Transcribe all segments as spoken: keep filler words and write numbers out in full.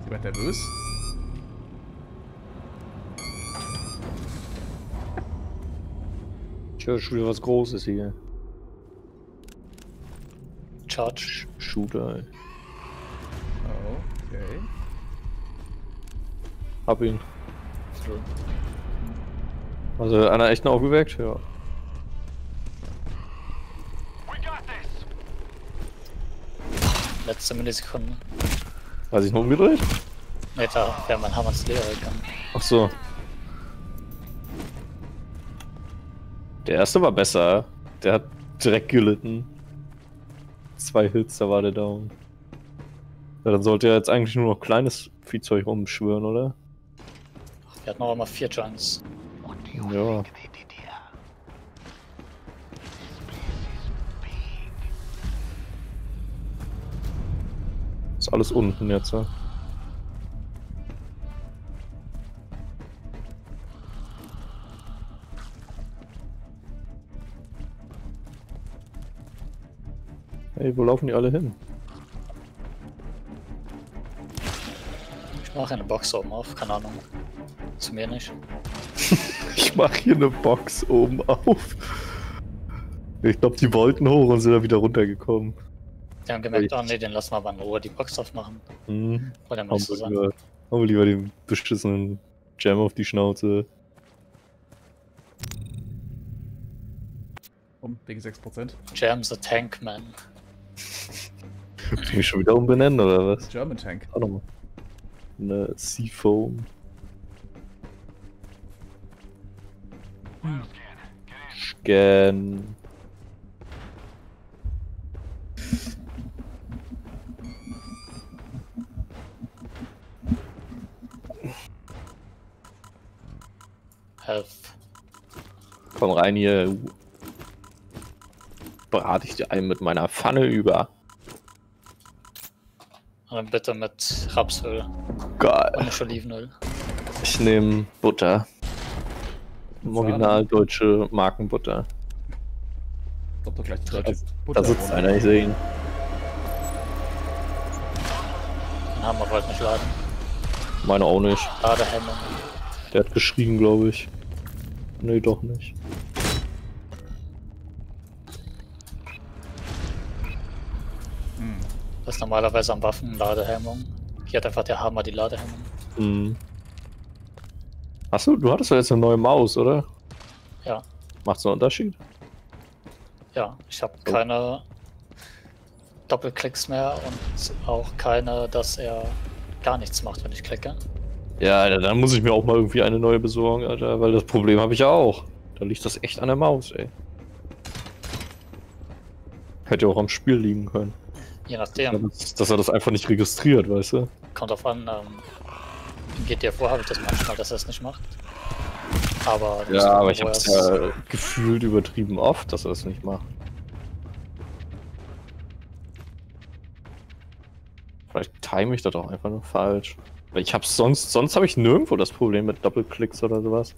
Jemand nervös? Ich höre schon wieder was Großes hier. Charge. Shooter, ey. Oh, okay. Hab ihn. Cool. Also einer echt noch aufgeweckt? Ja. Letzte Millisekunde. Hat sich noch umgedreht? Ne, da wäre mein Hammer ins Leere gegangen. Ach so. Der erste war besser. Der hat direkt gelitten. Zwei Hits, da war der down. Ja, dann sollte er jetzt eigentlich nur noch kleines Viehzeug rumschwören, oder? Wir hatten auch immer vier Giants. Ja. Ist alles unten jetzt, ja? Hey, wo laufen die alle hin? Ich mache eine Box oben auf, keine Ahnung. Zu mir nicht. Ich mach hier eine Box oben auf. Ich glaube, die wollten hoch und sind dann wieder runtergekommen. Die haben gemerkt, oh ne, den lassen wir aber in Ruhe die Box aufmachen. Mhm. Oder Haben nicht so wir sein. lieber, haben wir lieber den beschissenen Jam auf die Schnauze. Um, wegen sechs Prozent. Jam the Tank Man. Die mich schon wieder umbenennen, oder was? German Tank. Auch nochmal. Eine Seafoam. Scan. Health. Komm rein hier. Brate ich dir einen mit meiner Pfanne über. Und dann bitte mit Rapsöl Geil. und nicht Olivenöl. Ich nehme Butter. Original deutsche Markenbutter. Kommt doch gleich die Da, deutsche da sitzt einer, ich sehe ihn. Den Hammer wollte nicht laden. Meine auch nicht. Ladehemmung. Der hat geschrien, glaube ich. Nee, doch nicht. Hm. Das ist normalerweise am Waffen Ladehemmung. Hier hat einfach der Hammer die Ladehemmung. Mhm. Achso, du hattest ja jetzt eine neue Maus, oder? Ja, Macht's einen Unterschied? ja. Ich habe keine Doppelklicks mehr und auch keine, dass er gar nichts macht, wenn ich klicke. Ja, Alter, dann muss ich mir auch mal irgendwie eine neue besorgen, Alter, weil das Problem habe ich ja auch. Da liegt das echt an der Maus, ey. Hätte ja auch am Spiel liegen können. Je nachdem. Dass, dass er das einfach nicht registriert, weißt du? Kommt drauf an, ähm, in G T A vier habe ich das manchmal, dass er es nicht macht. Aber nicht so, Ja, aber ich wo hab's er's- ja gefühlt übertrieben oft, dass er das nicht macht. Vielleicht time ich das auch einfach nur falsch. Weil ich hab's sonst, sonst habe ich nirgendwo das Problem mit Doppelklicks oder sowas.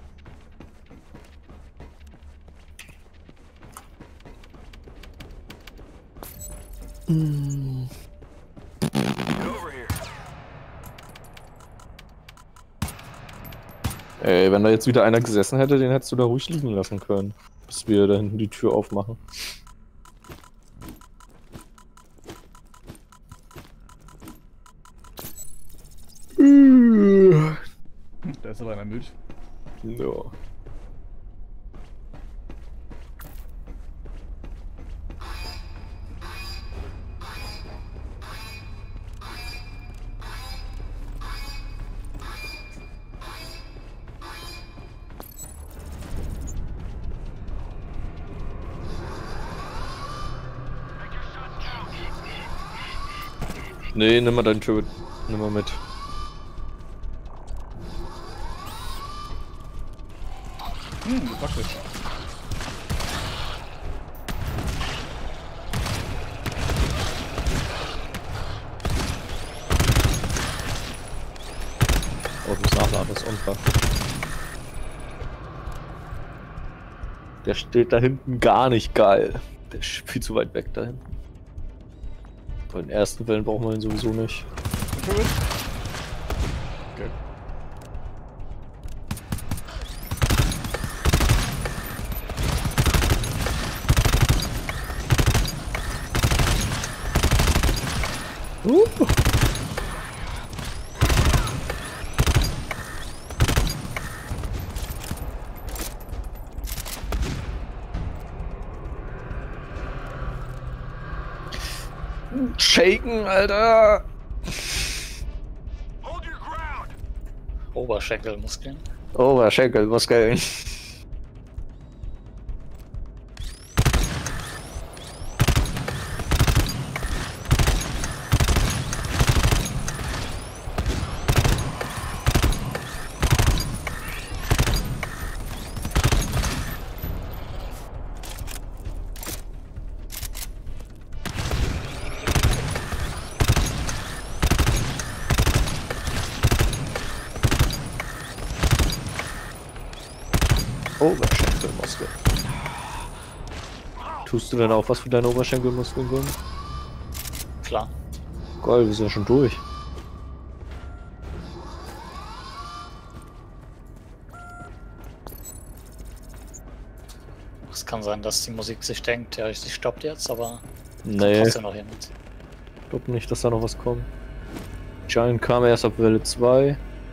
Mm. Ey, wenn da jetzt wieder einer gesessen hätte, den hättest du da ruhig liegen lassen können. Bis wir da hinten die Tür aufmachen. Da ist aber einer müde. Ja. Nee, nimm mal deinen Tür, nimm mal mit. Hm, praktisch. Oh, das Nachladen ist unfair. Der steht da hinten gar nicht geil. Der ist viel zu weit weg da hinten. Bei den ersten Wellen brauchen wir ihn sowieso nicht. Gut. Gelb. Uh. Shaken, Alter! Oberschenkelmuskeln. Oberschenkelmuskeln. Oberschenkelmuskel. Tust du denn auch was für deine Oberschenkelmuskeln, Gunn? Klar. Geil, wir sind ja schon durch. Es kann sein, dass die Musik sich denkt, ja, sie stoppt jetzt, aber Nee, trotzdem noch jemand. ich glaube nicht, dass da noch was kommt. Giant kam erst ab Welle zwei.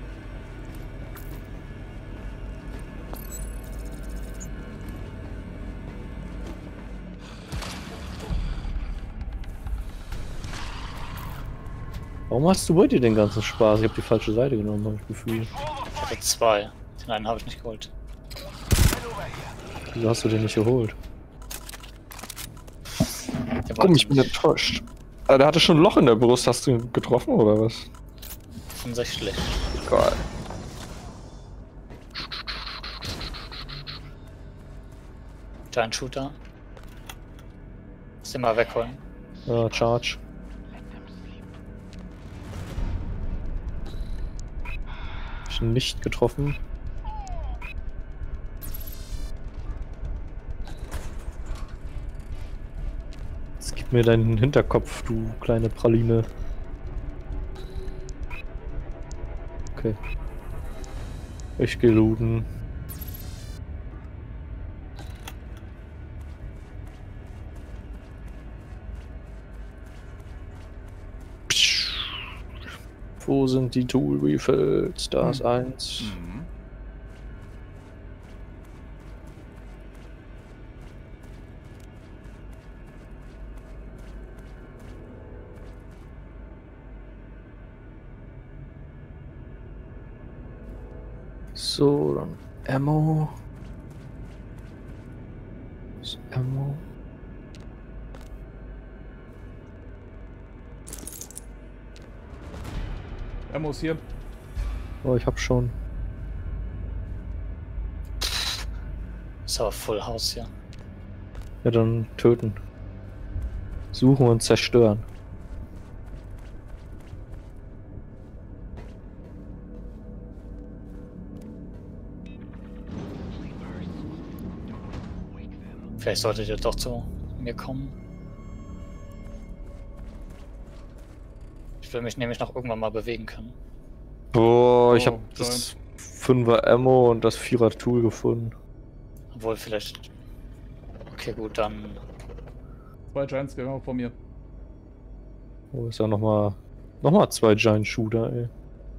Warum hast du bei dir den ganzen Spaß? Ich habe die falsche Seite genommen, habe ich Gefühl. Ich hatte zwei. Den einen habe ich nicht geholt. Wieso hast du den nicht geholt? Der Komm, wollte ich bin nicht. enttäuscht. Ah, der hatte schon ein Loch in der Brust. Hast du ihn getroffen oder was? Offensichtlich. Geil. Giant Shooter. Lass den mal wegholen. Ja, Charge. Ich ihn nicht getroffen. Jetzt gib mir deinen Hinterkopf, du kleine Praline. Okay. Ich geh looten. Wo sind die Tool Refills? Da ist eins. Mhm. So, dann Ammo. Das Ammo. Ammo ist hier. Oh, ich hab schon. Ist aber Full House hier. Ja, dann töten. Suchen und zerstören. Vielleicht solltet ihr doch zu mir kommen. Ich will mich nämlich noch irgendwann mal bewegen können. Boah, ich Oh, hab das Fünfer Ammo und das Vierer Tool gefunden. Obwohl vielleicht... Okay, gut, dann... Zwei Giants genau vor mir. Oh, ist ja nochmal. Nochmal zwei Giant Shooter, ey.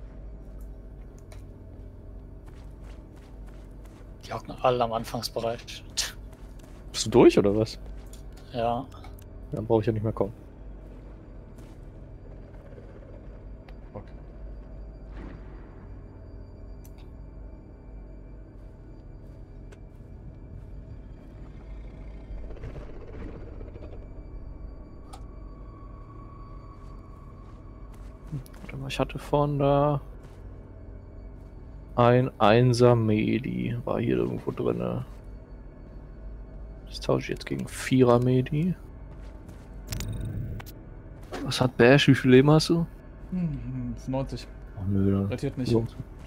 Die hocken alle am Anfangsbereich. Bist du durch oder was? Ja. Dann brauche ich ja nicht mehr kommen. Fuck. Warte mal, ich hatte vorhin da ein Einser Medi. War hier irgendwo drin. Das tausche ich jetzt gegen Vierer Medi. Was hat Bash? Wie viel Leben hast du? Hm, das ist neunzig. Ach nö, dann. Rettiert nicht. So.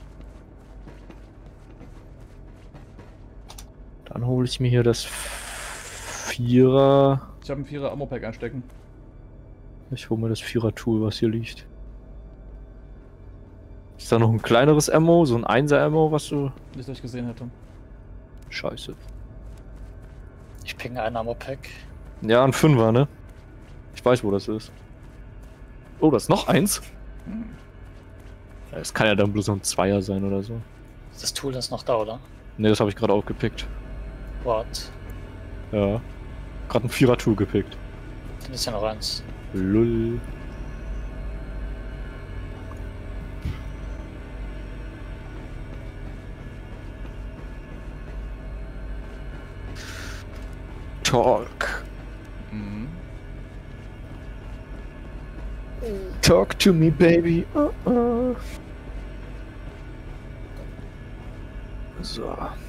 Dann hole ich mir hier das Vierer. Ich habe ein Vierer Ammo-Pack einstecken. Ich hole mir das Vierer Tool, was hier liegt. Ist da noch ein kleineres Ammo, so ein Einser-Ammo, was du... Nicht, dass ich gesehen hätte. Scheiße. Ich ping ein Ammo-Pack. Ja, ein Fünfer, ne? Ich weiß, wo das ist. Oh, das ist noch eins? Hm. Es kann ja dann bloß noch ein Zweier sein oder so. Das Tool ist noch da, oder? Ne, das habe ich gerade aufgepickt. What? Ja. Gerade ein Vierer-Tool gepickt. Dann ist ja noch eins. Lull. Talk. Mhm. Talk to me, baby. Uh -uh. So.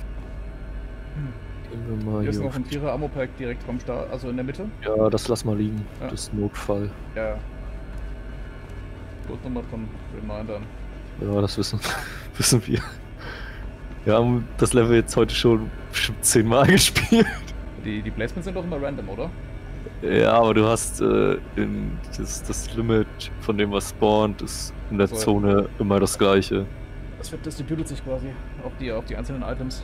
Gehen wir mal Hier ist hier. noch Auf. ein Vierer Ammo-Pack direkt vom Start, also in der Mitte. Ja, das lass mal liegen. Ja. Das ist Notfall. Ja. Notnummer von Remindern. Ja, das wissen, wissen wir. Wir haben das Level jetzt heute schon bestimmt zehnmal gespielt. Die, die Placements sind doch immer random, oder? Ja, aber du hast äh, in das, das Limit von dem, was spawnt, ist in der So. Zone immer das gleiche. Das wird distributed sich quasi auf die, auf die einzelnen Items.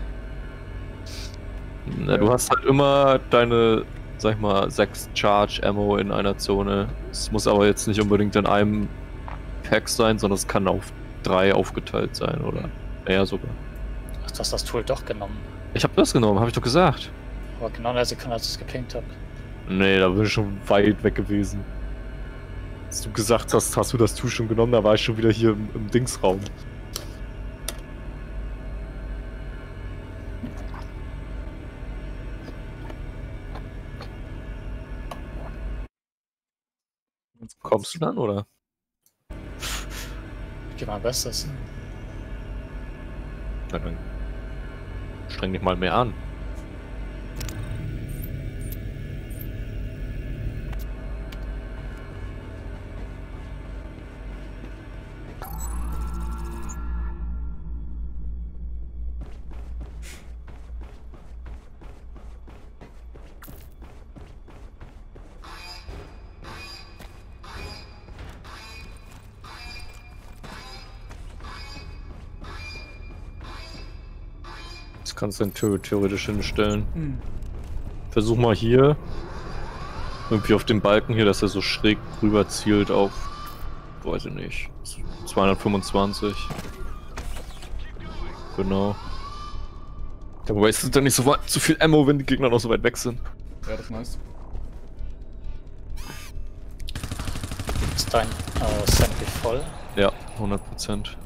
Na, du hast halt immer deine, sag ich mal, sechs Charge Ammo in einer Zone. Es muss aber jetzt nicht unbedingt in einem Pack sein, sondern es kann auf drei aufgeteilt sein oder mehr sogar. Ach, du hast das Tool doch genommen. Ich habe das genommen, habe ich doch gesagt. Aber genau in der Sekunde, als ich es gepinkt habe. Nee, da bin ich schon weit weg gewesen. Als du gesagt hast, hast du das Tool schon genommen, da war ich schon wieder hier im, im Dingsraum. Kommst du dann, oder? Ich gebe mein Bestes. Na dann streng dich mal mehr an. Das kannst du dann the theoretisch hinstellen. Mhm. Versuch mal hier irgendwie auf dem Balken hier, dass er so schräg rüber zielt auf, weiß ich nicht, zweihundertfünfundzwanzig. Genau. Da wastet dann nicht so weit, zu viel Ammo, wenn die Gegner noch so weit weg sind. Ja, das ist nice. Ist dein äh, Sample voll? Ja, hundert Prozent.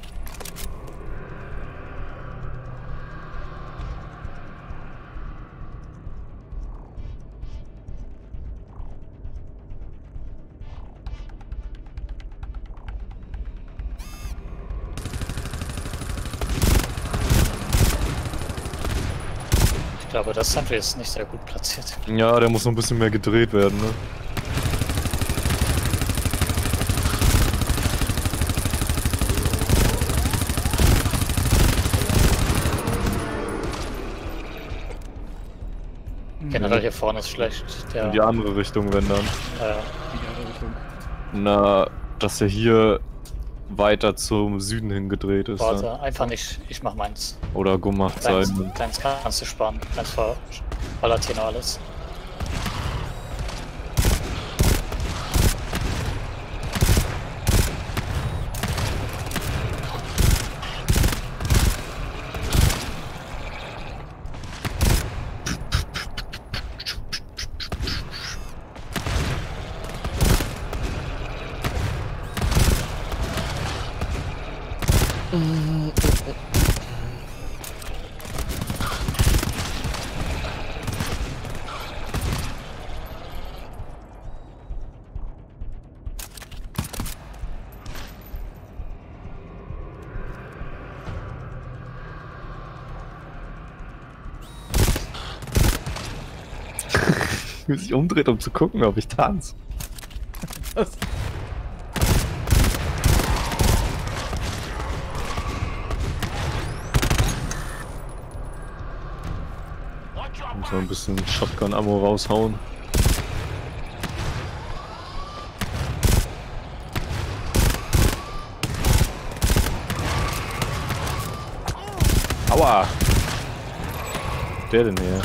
Ich glaube, das Sentry ist nicht sehr gut platziert. Ja, der muss noch ein bisschen mehr gedreht werden, ne? Generell hier vorne ist schlecht. Der, In die andere Richtung, wenn dann. äh, Die andere Richtung. Na, dass er hier weiter zum Süden hingedreht ist. warte, Ja. einfach nicht. Ich mach meins. Oder gemacht Kleins, sein. kleins kannst du sparen. Kleins ver ballert hier noch alles. Ich will sich umdreht, um zu gucken, ob ich tanze. Was? Muss mal ein bisschen Shotgun-Ammo raushauen. Aua! Der denn hier?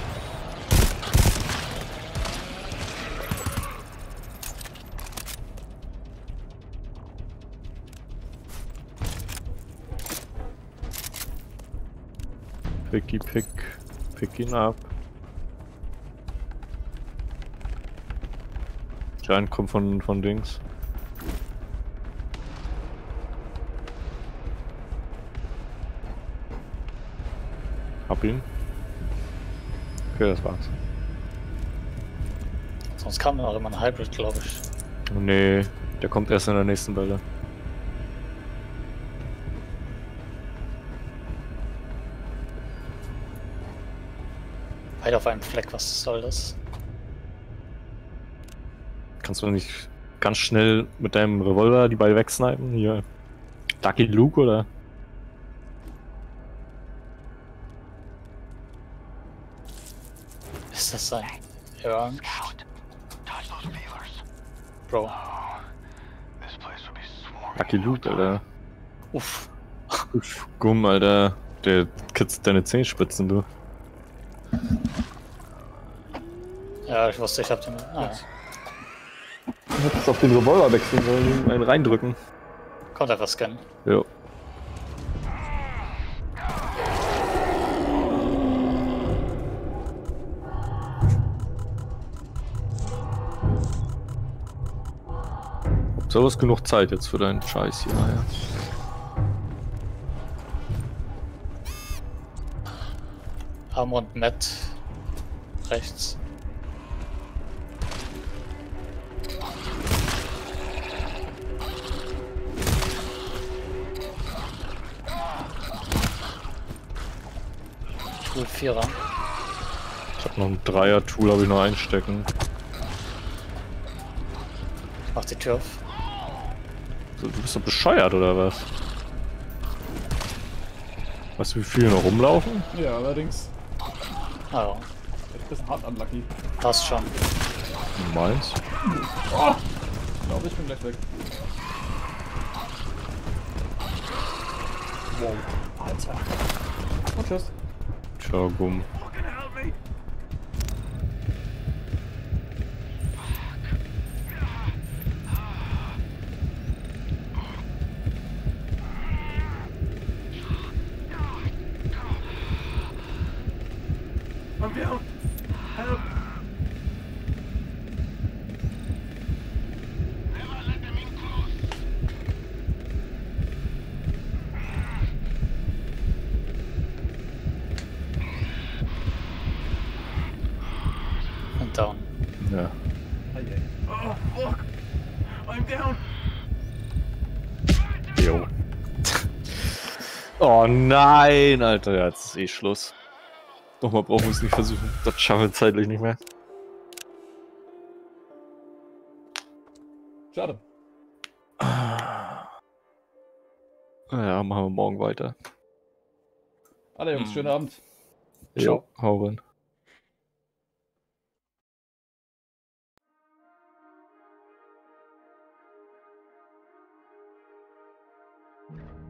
Picky pick. Pick ihn ab. Giant kommt von, von Dings. Hab ihn. Okay, das war's. Sonst kam auch immer ein Hybrid, glaube ich. Nee, der kommt erst in der nächsten Welle. Beide auf einem Fleck, was soll das? Kannst du nicht ganz schnell mit deinem Revolver die beide wegsnipen? Hier. Lucky Luke oder? Ist das sein Ernst? Bro. Lucky Luke, Alter. Uff. Uff, Gumm, Alter. Der kitzelt deine Zehenspitzen, du. Ja, ich wusste, ich hab den. Ah, ja. Du hättest auf den Revolver wechseln sollen, einen reindrücken. Kommt einfach scannen. Jo. So hast genug Zeit jetzt für deinen Scheiß hier, ja. Arm und Matt rechts. Tool Vierer. Ich hab noch ein Dreier-Tool, habe ich noch einstecken. Ich mach die Tür auf. So, du bist doch bescheuert, oder was? Weißt du, wie viele noch rumlaufen? Ja, allerdings. Ah ja, Echt ein bisschen hart unlucky. passt schon. Du meinst? Oh! Ich glaube, ich bin gleich weg. Wow. Alter. Und tschüss. Ciao, Gumm. I'm down. Help. Und down. Ja. Oh, fuck. I'm down. Jo. Oh nein, Alter, ja, jetzt ist eh Schluss. Nochmal brauchen wir es nicht versuchen. Das schaffen wir zeitlich nicht mehr. Schade. Ja, machen wir morgen weiter. Alle Jungs, Mhm. schönen Abend. Jo, hau rein. Thank you.